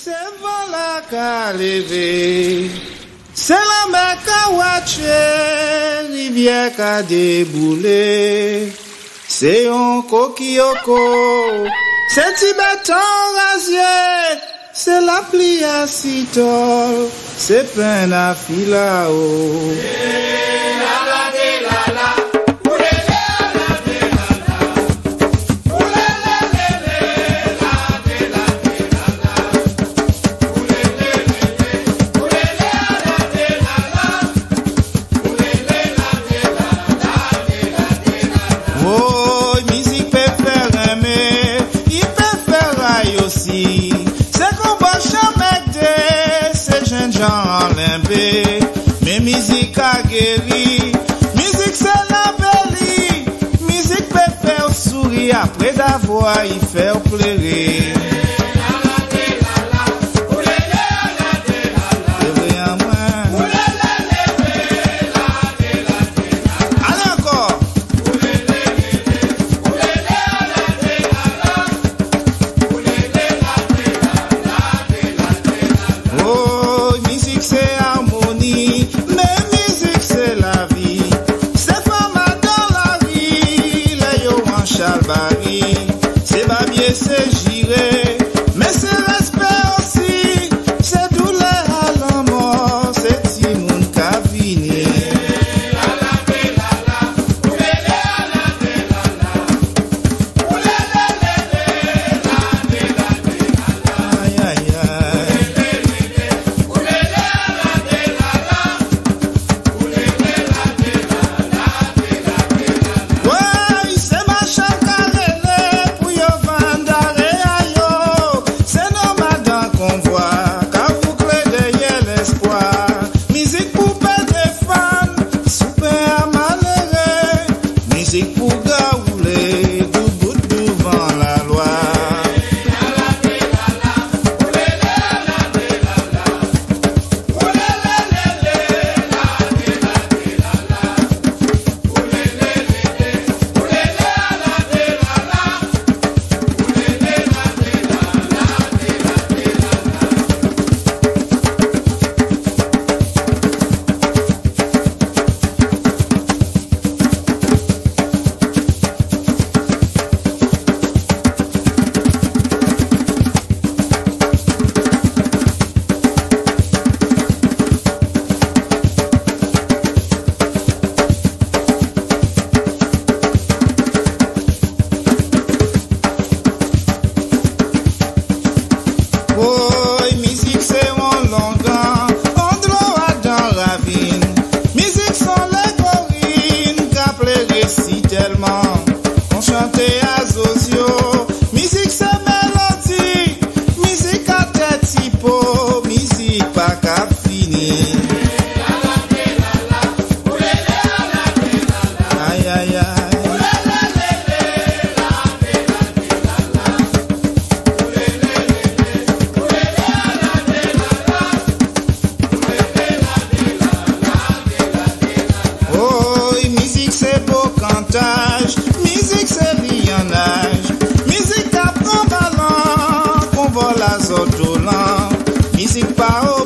C'est voilà qu'a levé, c'est la mer qu'a watché, rivière qu'a déboulé, c'est un coquilloko, c'est Tibetan rasier, c'est la pluie à citol, c'est plein à filao. Mais musique a guéri, musique c'est la belly, musique peut faire sourire après d'avoir y faire pleurer. C'est babier, c'est giré, mais c'est respect aussi, c'est douleur à la mort, c'est Timoun Kavini. On chantait à Zozio, musique c'est mélodie, musique à tête typo, musique pas qu'à finir. Aïe aïe aïe. Musique c'est lionnage, musique apprend ballon, qu'on vole à Zotolan, musique pas